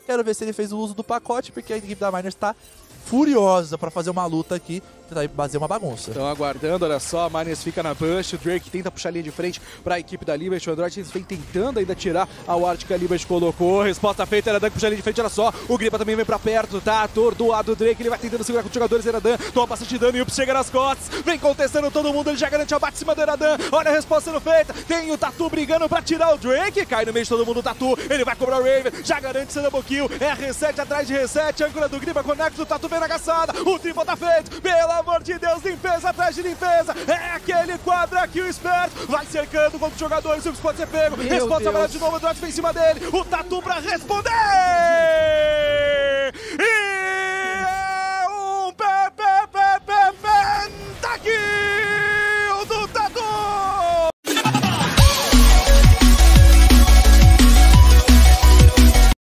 Quero ver se ele fez o uso do pacote, porque a equipe da Miners tá furiosa pra fazer uma luta aqui, tentar fazer uma bagunça. Estão aguardando, olha só, a Miners fica na push, o Drake tenta puxar a linha de frente pra equipe da Liberty, o Android vem tentando ainda tirar a ward que a Liberty colocou, resposta feita, Eradan puxa a linha de frente, olha só, o Gripa também vem pra perto, tá atordoado o Drake, ele vai tentando segurar com os jogadores, Eradan toma bastante dano e o Ups chega nas costas, vem contestando todo mundo, ele já garante a bate em cima do Eradan, olha a resposta sendo feita, tem o Tatu brigando pra tirar o Drake, cai no meio de todo mundo o Tatu, ele vai cobrar o Raven, já garante seu double kill, é reset atrás de reset, âncora do Gripa conecta, o Tatu vem na caçada, o triple tá feito, pelo amor de Deus, limpeza atrás de limpeza, é aquele quadro aqui, o esperto, vai cercando contra os jogadores, o Ups pode ser pego, resposta amarela de novo, o Android vem em cima dele, o Tatu pra responder!